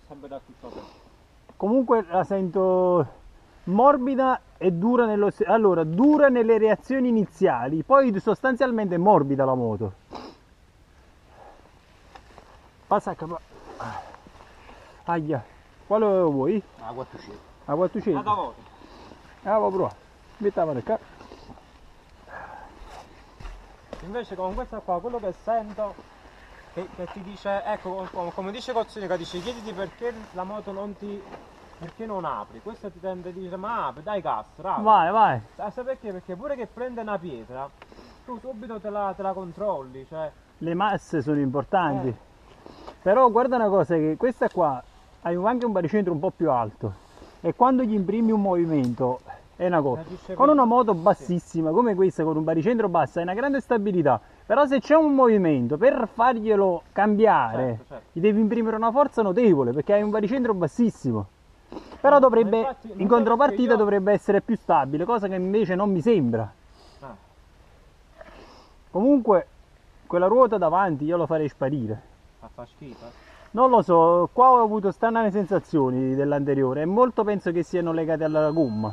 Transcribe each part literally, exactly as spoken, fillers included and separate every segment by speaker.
Speaker 1: sempre da tutto aperto.
Speaker 2: Comunque la sento morbida e dura nello st- allora, dura nelle reazioni iniziali, poi sostanzialmente è morbida la moto. Passa a capo. Aia, quale vuoi?
Speaker 3: Ah, quattrocento.
Speaker 2: A quattrocento?
Speaker 1: Vado a voto.
Speaker 2: Ah, va provare. Mettavano qua.
Speaker 1: Invece con questa qua, quello che sento, che, che ti dice, ecco, come, come dice Cozzini, che dice, chiediti perché la moto non ti, perché non apri. Questo ti tende a dire, ma apri, dai gas, raga.
Speaker 2: Vai, vai.
Speaker 1: Sai perché? Perché pure che prende una pietra, tu subito te la, te la controlli, cioè...
Speaker 2: Le masse sono importanti.
Speaker 1: Eh.
Speaker 2: Però guarda una cosa, che questa qua hai anche un baricentro un po' più alto e quando gli imprimi un movimento è una cosa.
Speaker 1: Reagisce
Speaker 2: Con
Speaker 1: prima.
Speaker 2: una moto bassissima come questa, con un baricentro basso, hai una grande stabilità. Però se c'è un movimento, per farglielo cambiare,
Speaker 1: Certo, certo.
Speaker 2: gli devi imprimere una forza notevole perché hai un baricentro bassissimo. Però dovrebbe,
Speaker 1: infatti,
Speaker 2: in
Speaker 1: non
Speaker 2: contropartita
Speaker 1: io-
Speaker 2: dovrebbe essere più stabile, cosa che invece non mi sembra.
Speaker 1: Ah,
Speaker 2: Comunque, quella ruota davanti io lo farei sparire.
Speaker 1: fa, fa schifo. eh.
Speaker 2: Non lo so, qua ho avuto strane sensazioni dell'anteriore e molto penso che siano legate alla gomma.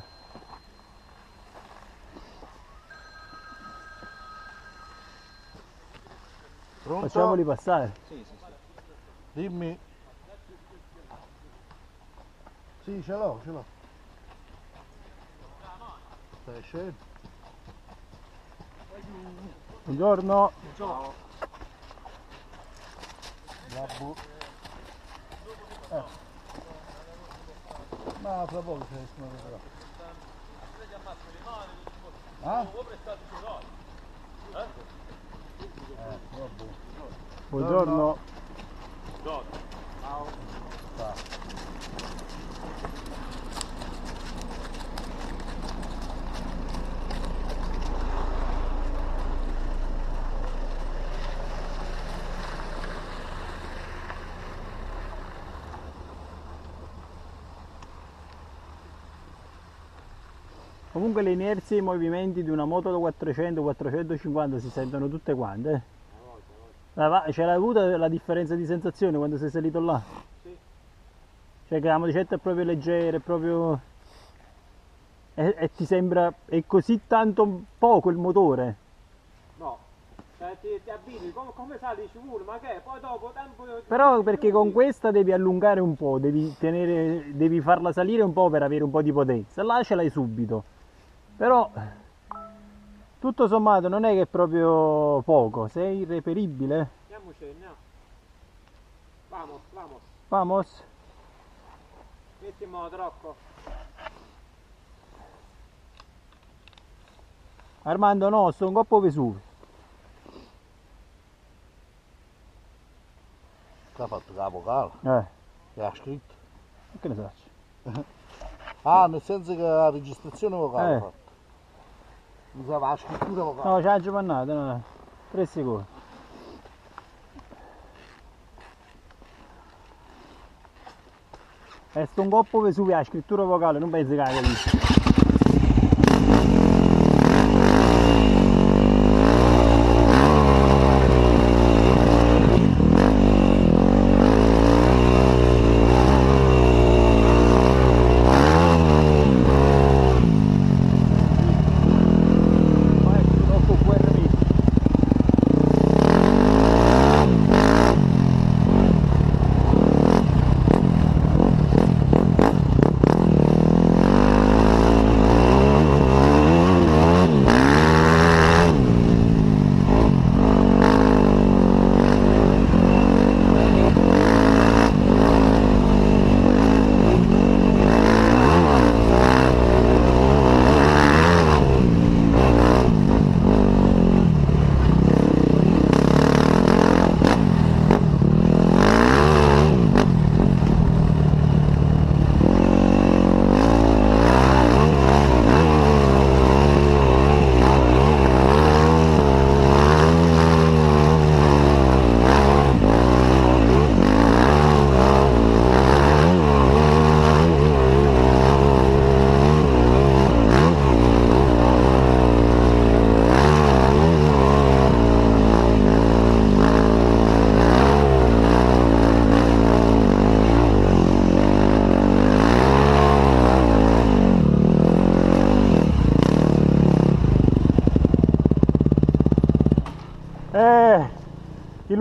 Speaker 3: Pronto?
Speaker 2: Facciamoli passare.
Speaker 1: Sì, sì, sì.
Speaker 3: Dimmi. Sì, ce l'ho, ce l'ho. Stai scendo?
Speaker 2: Buongiorno.
Speaker 1: Ciao.
Speaker 3: La bu... Eh. Ma fra poco ce ne sono però. Ah? Eh, vabbè.
Speaker 2: Buongiorno.
Speaker 1: Ciao.
Speaker 2: Comunque le inerzie e i movimenti di una moto da quattrocento quattrocentocinquanta si sentono tutte quante. eh. Ah, va- C'è avuta la differenza di sensazione quando sei salito là?
Speaker 1: Sì.
Speaker 2: Cioè che la moticetta è proprio leggera, è proprio... E, e ti sembra... è così tanto poco il motore?
Speaker 1: No. Cioè, ti, ti abitui, come, come sali ci vuole, ma che? Poi dopo tempo...
Speaker 2: Però perché con questa devi allungare un po', devi, tenere, devi farla salire un po' per avere un po' di potenza. Là ce l'hai subito. Però tutto sommato non è che è proprio poco, sei irreperibile.
Speaker 1: Andiamoci, andiamo. Vamos, vamos.
Speaker 2: Vamos.
Speaker 1: Metti in moto, Rocco.
Speaker 2: Armando no, sto un coppo Vesuvio.
Speaker 3: Che ha fatto la vocale?
Speaker 2: Eh,
Speaker 3: Che ha scritto?
Speaker 2: che ne faccio?
Speaker 3: Ah, nel senso che la registrazione vocale
Speaker 2: Eh.
Speaker 3: ha fatto. Usava la scrittura vocale.
Speaker 2: No, c'ha già pannato, no. Tre secondi. E sto un coppo Vesuvio, la scrittura vocale, non pensi che hai capito. Vai, troppo guerra mia.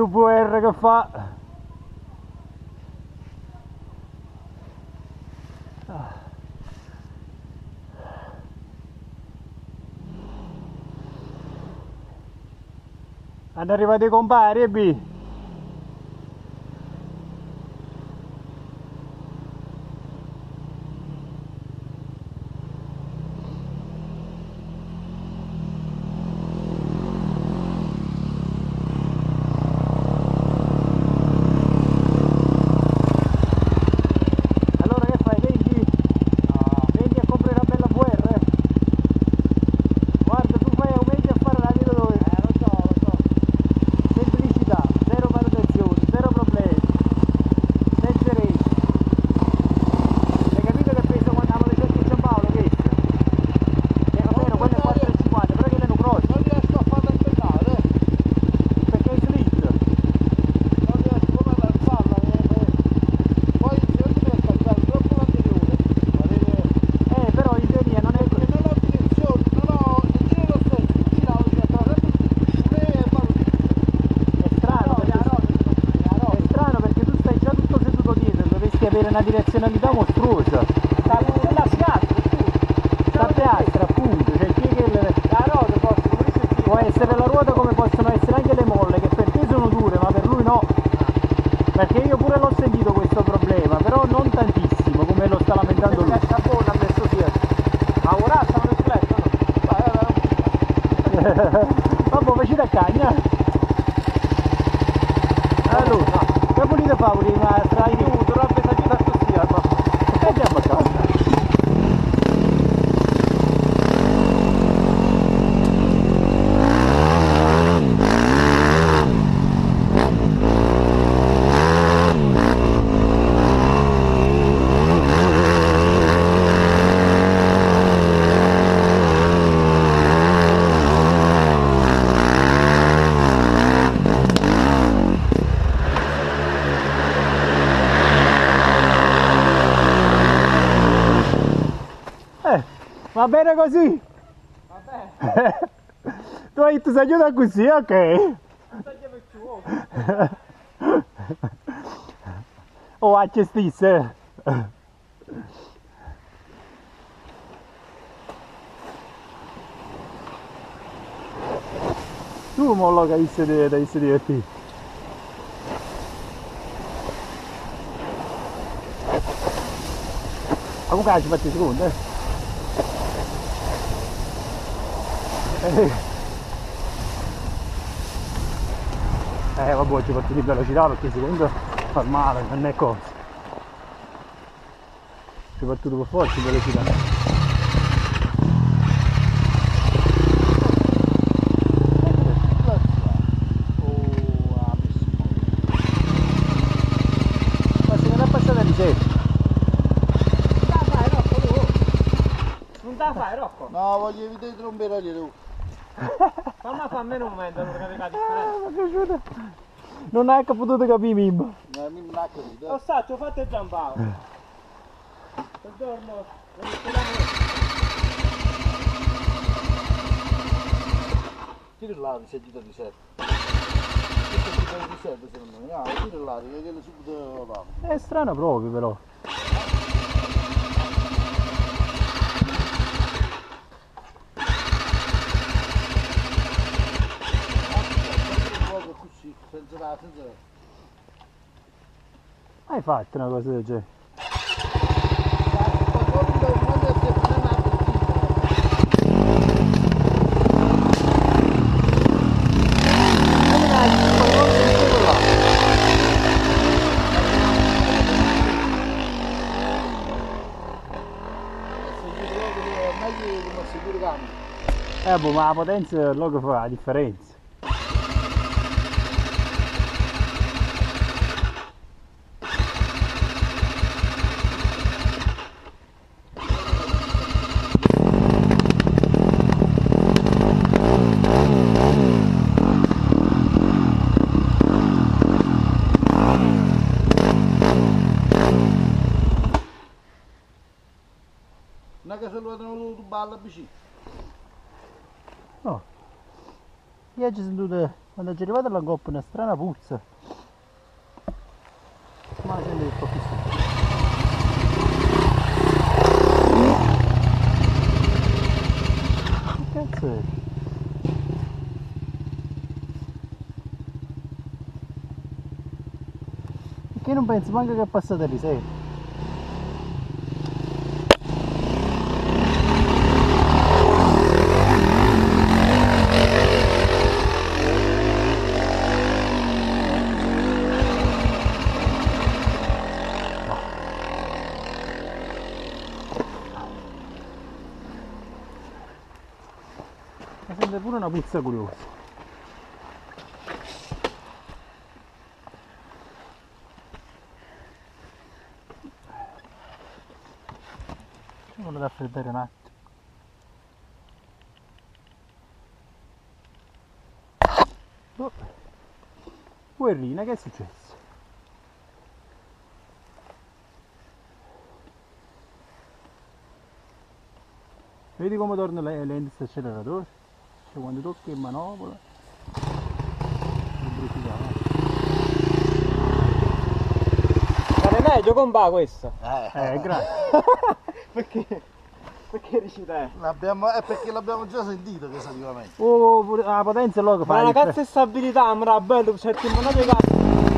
Speaker 2: l'U V R che fa. Ah. Hanno arrivato i compari e B. Avere una direzionalità mostruosa.
Speaker 1: Sta la schiaccia,
Speaker 2: sta a piastra appunto, cioè chi che le...
Speaker 1: la ruota forse,
Speaker 2: può essere la ruota come possono essere anche le molle che per te sono dure ma per lui no, perché io pure l'ho sentito questo problema, però non tantissimo come lo sta lamentando lui.
Speaker 1: Sta buona a messo sia ma ora sta un rifletto
Speaker 2: vabbè facci da cagna allora che volete fare? Volete una tra i
Speaker 1: dovuto roba da giù così
Speaker 2: e andiamo a casa. Va bene così?
Speaker 1: Va bene.
Speaker 2: Tu hai detto se aiuta così, ok? Oh, a ce stesse. Tu mollo che hai visto divertire. Ma comunque ci fatti secondo, eh? Eh vabbè ci porti di velocità perché secondo fa male, non è cosa. Ci porti per forza di velocità. Ma se non è passata di sé.
Speaker 1: Non te la fai Rocco tu? Non te la fai Rocco?
Speaker 3: No, voglio evitare di trombare tu.
Speaker 1: Fammi fa almeno un momento per capire la
Speaker 2: Ah,
Speaker 1: differenza.
Speaker 2: mi è piaciuta. Non hai potuto capire Mimmo.
Speaker 3: No, mi non ha capito.
Speaker 1: Lo sa, ci ho fatto il giampao. Buongiorno,
Speaker 3: Tira là, si è girato di sette. Questo è girato di sette secondo me. Ah, tira là, che viene subito là.
Speaker 2: È strano proprio però.
Speaker 3: Così, senza la, senza la.
Speaker 2: Hai fatto una cosa del genere? Eh boh, ma la potenza è quello che fa la differenza.
Speaker 3: Non è che se lo vedono tu balla vicino.
Speaker 2: No. Io ci sono tutte Quando è arrivata la coppa una strana puzza. Ma la sente un po' più su. Che cazzo è? Perché non pensi manco che è passata di sé? Mi sente pure una puzza curiosa. Volevo raffreddare un attimo. Oh. Guerrina, che è successo? Vedi come torna lento questo acceleratore? Cioè quando tocca in manopola
Speaker 1: è meglio compa questo.
Speaker 3: Eh,
Speaker 2: eh grazie.
Speaker 1: Perché? Perché dici te?
Speaker 3: l'abbiamo, è perché l'abbiamo già sentito che saliva meglio.
Speaker 2: Oh, pure la potenza è là che fa.
Speaker 1: Ma una cazzo di stabilità, ma era bello, certi monate cazzo.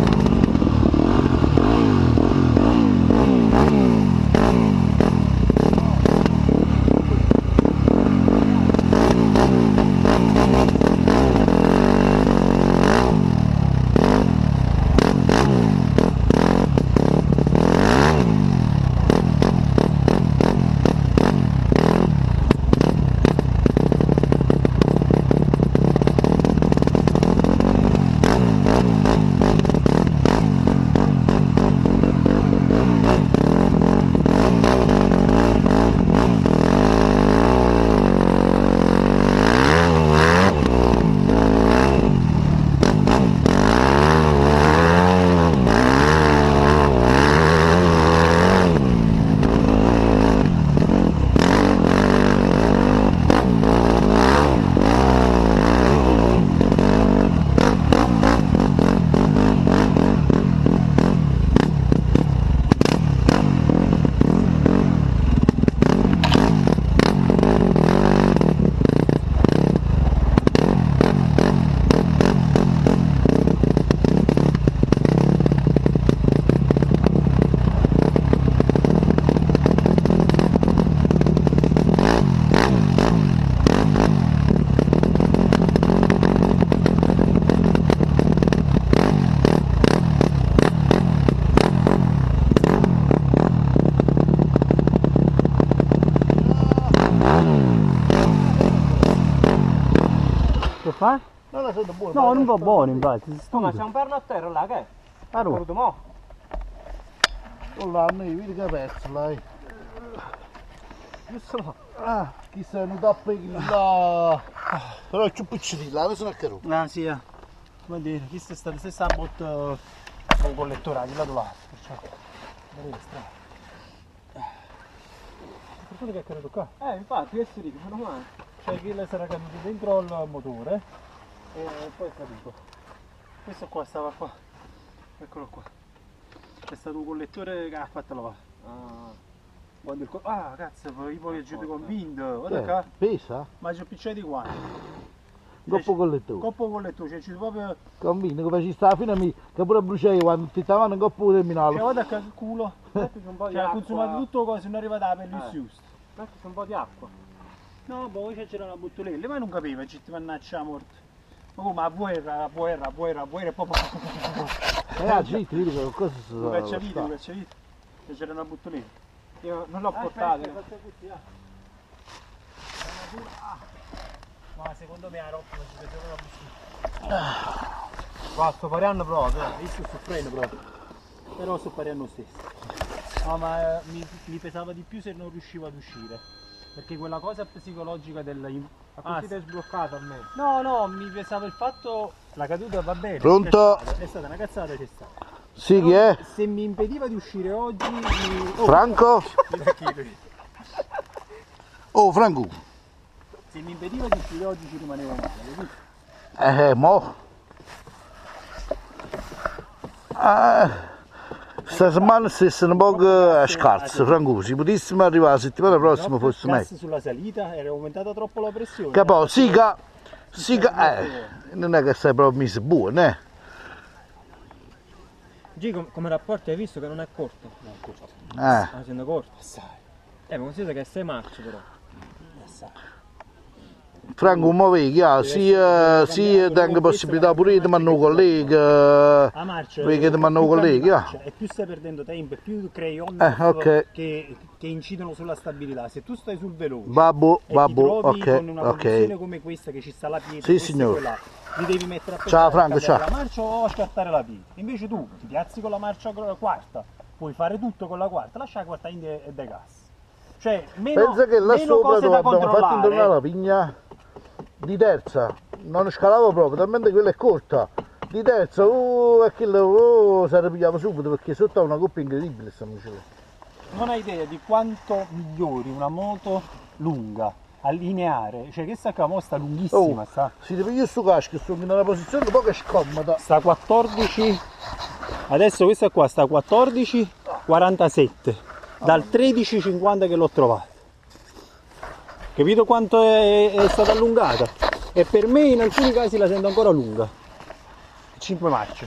Speaker 2: Che fa?
Speaker 3: Non la sento buona.
Speaker 2: No, non va buono infatti, si
Speaker 1: Oh, ma
Speaker 2: studia.
Speaker 1: c'è un perno a terra là, che è?
Speaker 2: A Roma.
Speaker 1: Voluto mo?
Speaker 3: Non l'hanno, vedi che è perso, dai.
Speaker 1: Giusto mo.
Speaker 3: Ah, chi sei venuto a pregare là. Però è più piccino, là, sono a caro.
Speaker 2: Ah sì, eh. Come dire, questa è stata la stessa botta con collettore di lato lato, perciò. Vedete strano. Per che è caduto qua?
Speaker 1: Eh, infatti, che si dice, meno male.
Speaker 2: Cioè che le sarà caduto dentro il motore e poi è caduto. Questo qua stava qua. Eccolo qua. È stato un collettore che ha fatto lavare.
Speaker 1: Ah,
Speaker 2: Quando il co- ah cazzo, io poi ho giuto convinto. Guarda
Speaker 3: Che?
Speaker 2: qua.
Speaker 3: Pesa?
Speaker 2: Ma c'ho piccini di qua.
Speaker 3: Coppo collettore.
Speaker 2: Coppo collettore, cioè c'è proprio.
Speaker 3: Convinto che faci sta fino a me, che pure bruciai quando ti stavano in coppo terminale.
Speaker 2: Cioè guarda che culo.
Speaker 1: mettici un po' di
Speaker 2: Cioè ha
Speaker 1: acqua.
Speaker 2: consumato tutto cose, non è arrivata la pelle
Speaker 1: Eh.
Speaker 2: giusto.
Speaker 1: Mettici un po' di acqua.
Speaker 2: No, poi c'era una bottolella, ma non capiva, ci ti mannaccia a morte. Ma come a guerra, a guerra, a guerra, a guerra e poi.
Speaker 3: Ragazzi, ti dico che cosa si
Speaker 2: Un cacciavite, un cacciavite. E c'era una bottolella.
Speaker 1: Io non l'ho portato.
Speaker 2: Ma secondo me la roba non si vedeva la bustina.
Speaker 1: Qua sto pariando proprio.
Speaker 2: Io sto soffrendo proprio. Però sto pariando lo stesso. No, ma eh, mi, mi pesava di più se non riuscivo ad uscire. Perché quella cosa psicologica del.
Speaker 1: Ma
Speaker 2: Ah,
Speaker 1: così ti è sbloccato almeno.
Speaker 2: no, no, mi pesava il fatto. La caduta va bene.
Speaker 3: Pronto?
Speaker 2: C'è stata, è stata una cazzata, c'è stata.
Speaker 3: Sì, chi è?
Speaker 2: Se mi impediva di uscire oggi. Mi... Oh,
Speaker 3: Franco?
Speaker 2: chi lui?
Speaker 3: Oh, Franco.
Speaker 2: Se mi impediva di uscire oggi ci rimanevo male, capito?
Speaker 3: Eh, mo. Ah, sta settimana stessa un po' a scarso, Franco, se potessimo arrivare la settimana prossima fosse meglio.
Speaker 2: Sulla salita era aumentata troppo la pressione.
Speaker 3: Che poi, sì che, sì che, eh, non è che sei proprio messo buono, eh.
Speaker 1: G com- come rapporti hai visto che non è corto?
Speaker 2: No, corto.
Speaker 3: Eh.
Speaker 1: Ah, sembra corto.
Speaker 2: Assai.
Speaker 1: Eh, ma considera che è sei marce però.
Speaker 2: Assai.
Speaker 3: Franco, mo vedi, ah, sì, eh, sì, tengo possibilità pure di mandare un collega,
Speaker 2: La marcia
Speaker 3: vedi che ti
Speaker 2: più
Speaker 3: mando un
Speaker 2: cambi
Speaker 3: collega,
Speaker 2: marcia e più stai perdendo tempo e più crei on
Speaker 3: Eh, ok.
Speaker 2: che, che incidono sulla stabilità. Se tu stai sul veloce
Speaker 3: Babbo,
Speaker 2: e ti
Speaker 3: babbo,
Speaker 2: trovi
Speaker 3: ok,
Speaker 2: con una
Speaker 3: ok.
Speaker 2: condizione come questa che ci sta la pietra,
Speaker 3: Sì,
Speaker 2: questo e
Speaker 3: signore.
Speaker 2: quella, ti devi mettere a
Speaker 3: Ciao,
Speaker 2: pensare a
Speaker 3: Franco,
Speaker 2: cambiare
Speaker 3: ciao.
Speaker 2: la marcia o a scartare la pietra. Invece tu ti piazzi con la marcia quarta, puoi fare tutto con la quarta, lascia la quarta in de, e de gas. Cioè, meno,
Speaker 3: Pensa che là
Speaker 2: meno
Speaker 3: sopra
Speaker 2: cose
Speaker 3: dove
Speaker 2: da
Speaker 3: abbiamo fatto intornare
Speaker 2: controllare.
Speaker 3: la pigna di terza, non scalavo proprio, talmente quella è corta. Di terza, oh, e quello, oh, si arrabbiava subito perché sotto ha una coppia incredibile sta mochila.
Speaker 2: Non hai idea di quanto migliori una moto lunga a lineare, cioè che sta qua mo sta lunghissima,
Speaker 3: Oh,
Speaker 2: sta,
Speaker 3: si deve io sto casco, sto in una posizione un po' che scomoda.
Speaker 2: sta quattordici, adesso questa qua sta quattordici quarantasette, dal tredici cinquanta che l'ho trovata. Capito quanto è, è stata allungata? E per me in alcuni casi la sento ancora lunga. cinque marce.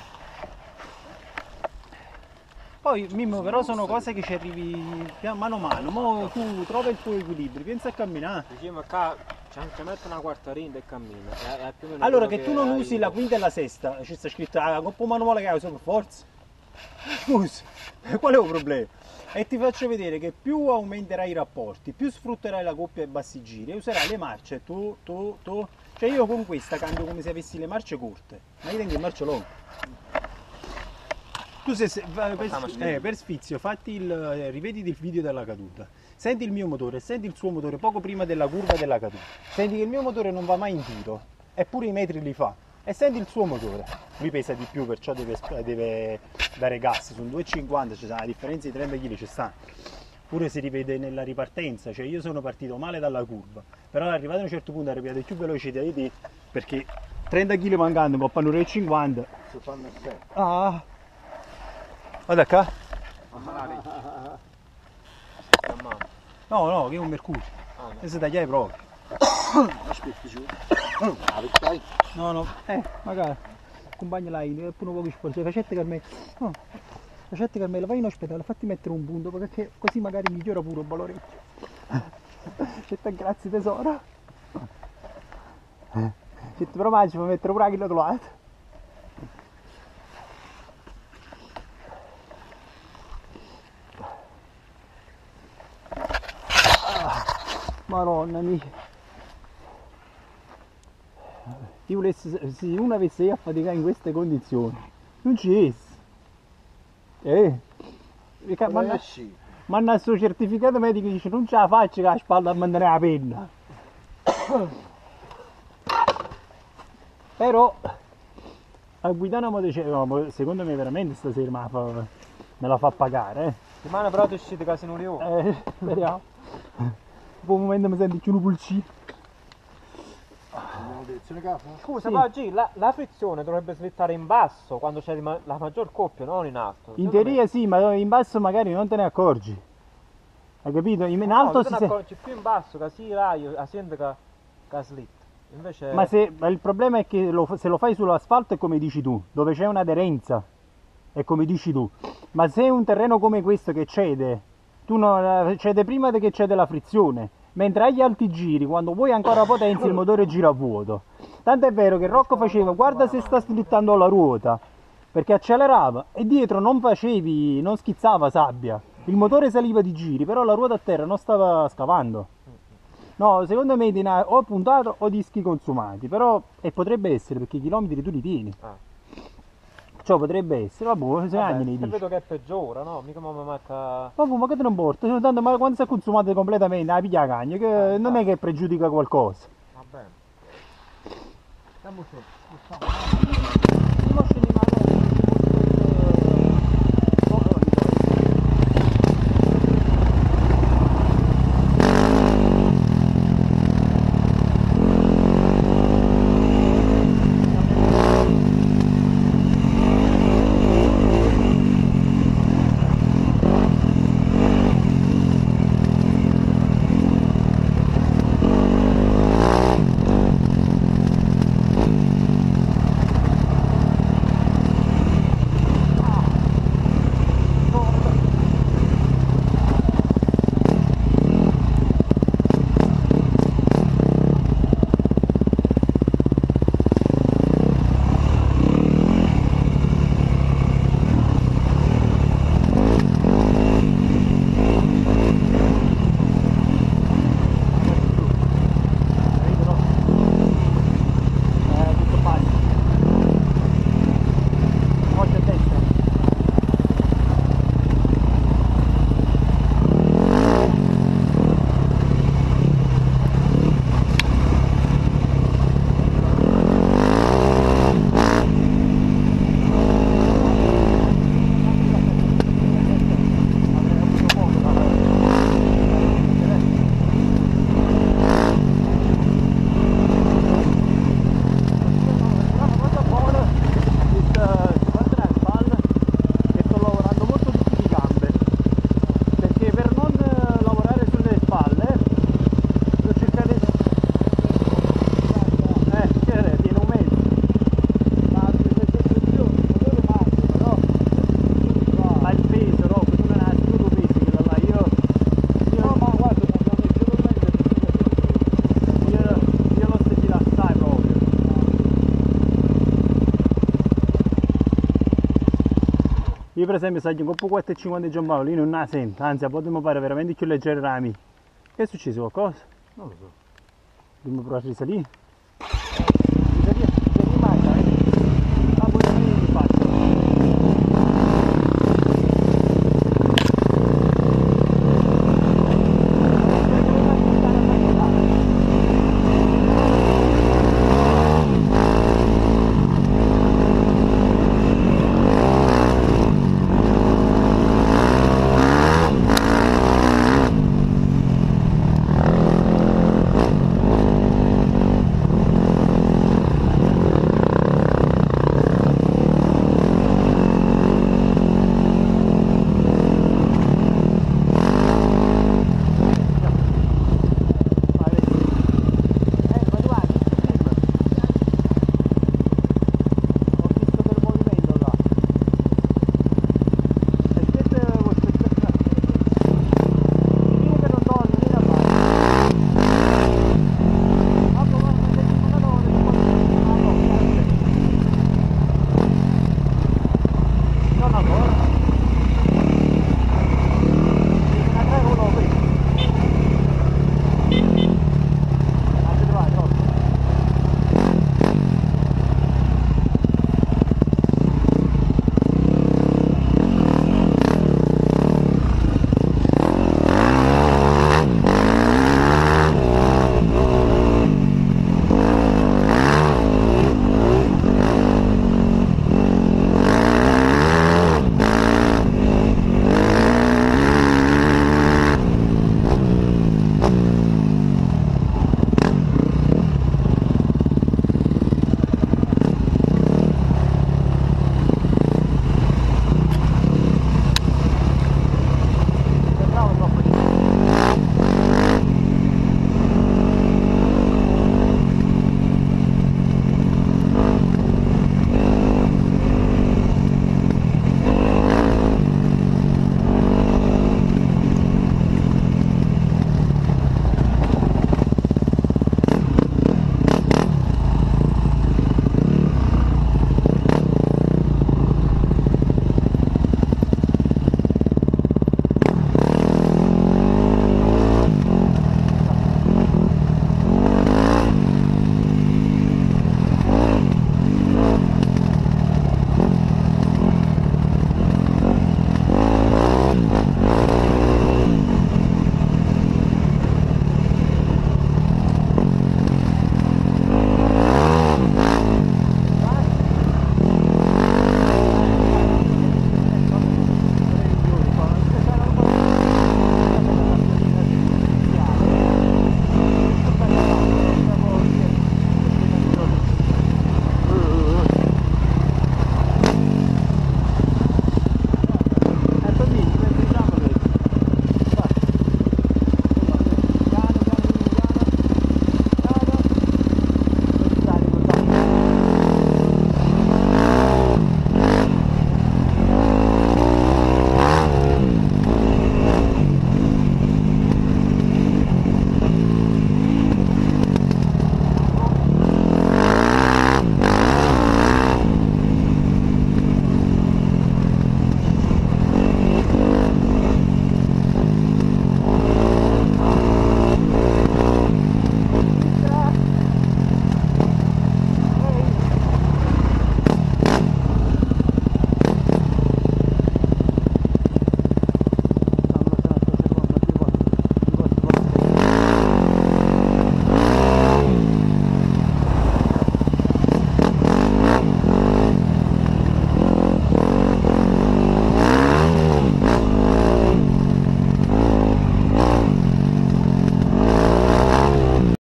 Speaker 2: Poi Mimmo, però sono cose che ci arrivi pian mano a mano. Mo tu trova il tuo equilibrio, pensa a camminare.
Speaker 1: Diciamo qua ci ci metto una quarta rinda e cammina. È- è più o meno
Speaker 2: Allora
Speaker 1: quello
Speaker 2: che tu non
Speaker 1: hai-
Speaker 2: usi la quinta e la sesta, ci sta scritto ah, coppa manuale che hai usato per forza. Scusa, qual è il problema? E ti faccio vedere che più aumenterai i rapporti, più sfrutterai la coppia ai bassi giri e userai le marce tu, tu, tu. Cioè io con questa cambio come se avessi le marce corte, ma io tengo le marce lunghe. Tu se, se- va- per, eh, per sfizio fatti il, eh, rivediti il video della caduta, senti il mio motore, senti il suo motore poco prima della curva della caduta, senti che il mio motore non va mai in tiro, eppure i metri li fa, e senti il suo motore, lui pesa di più perciò deve, deve dare gas, sono due e cinquanta, cioè, la differenza di trenta chili ci sta, pure si rivede nella ripartenza, cioè io sono partito male dalla curva, però arrivato a un certo punto arrivato più veloce di te perché trenta chili mancando, ma fanno due e cinquanta.
Speaker 3: Si fanno effetto.
Speaker 2: Ah, guarda qua. No, no, che è un mercurio.
Speaker 1: Ah, no.
Speaker 2: E se tagliai proprio.
Speaker 3: Aspetti giù. Ah, vedi?
Speaker 2: No, no, eh, magari. Compagno là, è pure un po' sporco. Facette che a me. No, facette che a me la vai in ospedale, fatti mettere un punto perché così magari migliora pure un po' l'orecchio. Facette grazie tesoro. Se ti provaci, mi mettere pure la chilo colato. Madonna mia. Io volessi, se uno avesse io a faticare in queste condizioni, non ci essi. Eh? Perché
Speaker 3: Ma
Speaker 2: manna,
Speaker 3: sì.
Speaker 2: manna il suo certificato medico dice non ce la faccio che la spalla a mandare la penna. Però a guidare una moto dicevo, secondo me veramente stasera me la fa, me la fa pagare, eh.
Speaker 1: Settimana però ti uscite quasi un leone.
Speaker 2: Eh, speriamo. Dopo un momento mi senti più un pulcino.
Speaker 3: Andiamo in direzione capo?
Speaker 1: Scusa,
Speaker 2: Sì.
Speaker 1: ma G, la, la frizione dovrebbe slittare in basso quando c'è ma- la maggior coppia, non in alto.
Speaker 2: In
Speaker 1: Secondo
Speaker 2: teoria sì, ma in basso magari non te ne accorgi. Hai capito? In, in
Speaker 1: me-
Speaker 2: alto
Speaker 1: no,
Speaker 2: si
Speaker 1: tu te ne
Speaker 2: sente.
Speaker 1: accorgi più in basso che si raio, la sente che, che slitta. Invece
Speaker 2: Ma se, ma il problema è che lo- se lo fai sull'asfalto è come dici tu, dove c'è un'aderenza, è come dici tu. Ma se è un terreno come questo che cede, tu non, cede prima che cede la frizione, mentre agli alti giri, quando vuoi ancora potenza, il motore gira a vuoto. Tanto è vero che Rocco faceva, guarda se sta slittando la ruota, perché accelerava e dietro non facevi, non schizzava sabbia. Il motore saliva di giri, però la ruota a terra non stava scavando. No, secondo me tiene o puntato o dischi consumati, però e potrebbe essere perché i chilometri tu li tieni.
Speaker 1: Ah.
Speaker 2: Ciò potrebbe essere, vabbè, sei
Speaker 1: vabbè,
Speaker 2: anni ne
Speaker 1: se
Speaker 2: dici.
Speaker 1: vedo che peggiora, no? Mica mi metta...
Speaker 2: Vabbè, ma che te non porta? Cioè, tanto, ma quando si è consumato completamente, la piglia la cagna, che
Speaker 1: Ah,
Speaker 2: non è che pregiudica qualcosa.
Speaker 1: Va bene.
Speaker 3: Andiamo su.
Speaker 2: per esempio sai un coppo quattro e cinquanta di Giampaolo, io non la sento, anzi potremmo fare veramente più leggeri rami. Che è successo qualcosa?
Speaker 3: Non lo so.
Speaker 2: Dobbiamo provare a risalire?